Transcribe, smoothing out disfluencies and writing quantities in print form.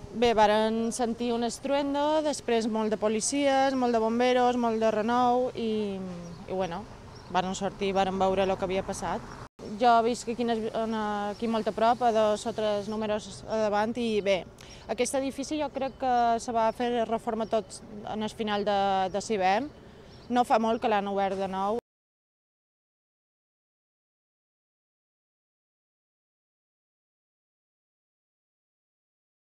Bé, varen sentir un estruendo, després molt de policies, molt de bomberos, molt de renou i bueno, varen sortir i varen veure el que havia passat. Jo visc aquí molt a prop, a 2 o 3 números a davant i bé, aquest edifici jo crec que se va fer reforma tot en el final de l'hivern. No fa molt que l'han obert de nou